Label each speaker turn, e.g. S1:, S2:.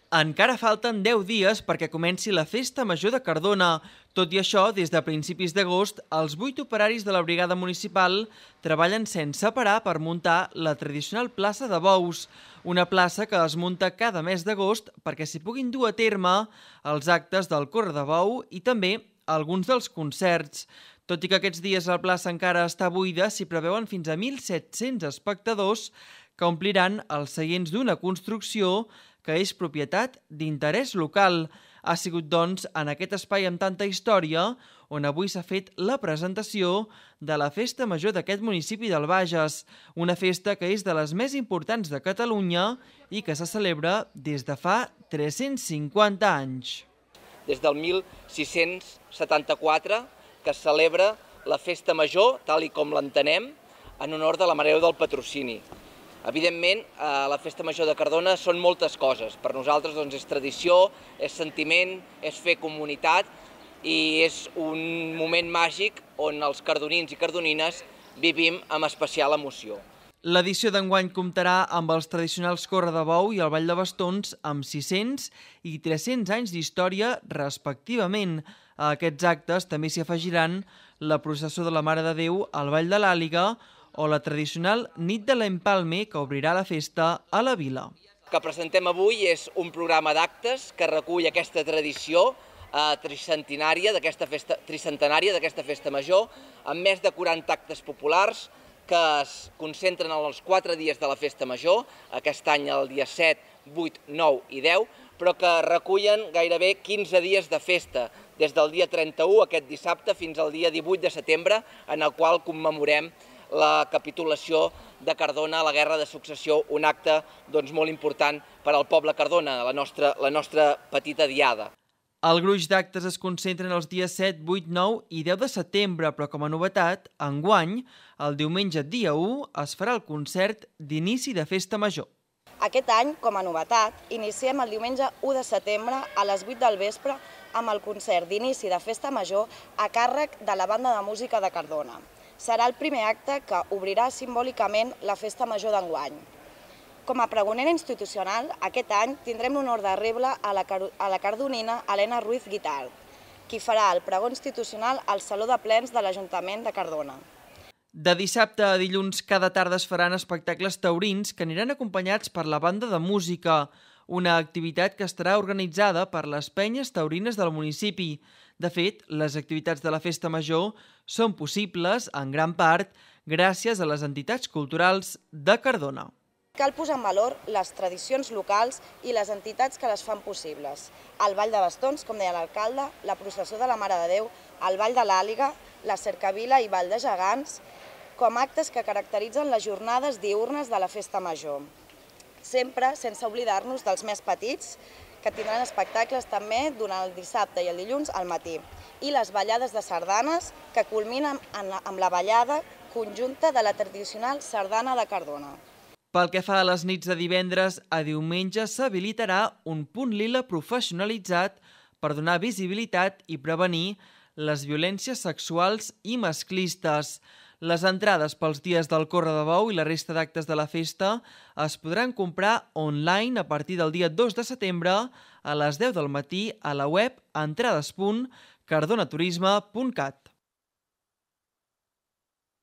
S1: Encara falten 10 dies perquè comenci la Festa Major de Cardona. Tot i això, des de principis d'agost, els 8 operaris de la brigada municipal treballen sense parar per muntar la tradicional plaça de Bous, una plaça que es munta cada mes d'agost perquè s'hi puguin dur a terme els actes del Corre de Bou i també alguns dels concerts. Tot i que aquests dies la plaça encara està buida, s'hi preveuen fins a 1.700 espectadors que ompliran els seients d'una construcció que és propietat d'interès local. Ha sigut, doncs, en aquest espai amb tanta història on avui s'ha fet la presentació de la Festa Major d'aquest municipi del Bages, una festa que és de les més importants de Catalunya i que se celebra des de fa 350 anys.
S2: Des del 1674 que es celebra la Festa Major, tal i com l'entenem, en honor de la Mare de Déu del Patrocini. Evidentment, la Festa Major de Cardona són moltes coses. Per nosaltres és tradició, és sentiment, és fer comunitat i és un moment màgic on els cardonins i cardonines vivim amb especial emoció.
S1: L'edició d'enguany comptarà amb els tradicionals Corre de Bou i el Ball de Bastons amb 600 i 300 anys d'història respectivament. A aquests actes també s'hi afegiran la processó de la Mare de Déu al Vall de l'Àliga o la tradicional Nit de l'Empalme, que obrirà la festa a la vila.
S2: El que presentem avui és un programa d'actes que recull aquesta tradició tricentenària d'aquesta festa major, amb més de 40 actes populars que es concentren en els 4 dies de la festa major, aquest any el dia 7, 8, 9 i 10, però que recullen gairebé 15 dies de festa, des del dia 31, aquest dissabte, fins al dia 18 de setembre, en el qual commemorem la capitulació de Cardona a la Guerra de Successió, un acte molt important per al poble Cardona, la nostra petita diada.
S1: El gruix d'actes es concentren els dies 7, 8, 9 i 10 de setembre, però com a novetat, enguany, el diumenge dia 1 es farà el concert d'inici de Festa Major.
S3: Aquest any, com a novetat, iniciem el diumenge 1 de setembre a les 8 del vespre amb el concert d'inici de Festa Major a càrrec de la Banda de Música de Cardona. Serà el primer acte que obrirà simbòlicament la Festa Major d'enguany. Com a pregonera institucional, aquest any tindrem l'honor de rebre a la cardonina Helena Ruiz Guitart, qui farà el pregó institucional al Saló de Plens de l'Ajuntament de Cardona.
S1: De dissabte a dilluns cada tarda es faran espectacles taurins que aniran acompanyats per la banda de música, una activitat que estarà organitzada per les penyes taurines del municipi. De fet, les activitats de la Festa Major són possibles, en gran part, gràcies a les entitats culturals de Cardona.
S3: Cal posar en valor les tradicions locals i les entitats que les fan possibles. El Ball de Bastons, com deia l'alcalde, la processó de la Mare de Déu, el Ball de l'Àliga, la Cercavila i Ball de Gegants, com actes que caracteritzen les jornades diürnes de la Festa Major. Sempre sense oblidar-nos dels més petits, que tindran espectacles també durant el dissabte i el dilluns al matí, i les ballades de sardanes que culminen amb la ballada conjunta de la tradicional sardana de Cardona.
S1: Pel que fa a les nits de divendres, a diumenge s'habilitarà un punt lila professionalitzat per donar visibilitat i prevenir les violències sexuals i masclistes. Les entrades pels dies del Corre de Bou i la resta d'actes de la festa es podran comprar online a partir del dia 2 de setembre a les 10 del matí a la web entrades.cardonaturisme.cat.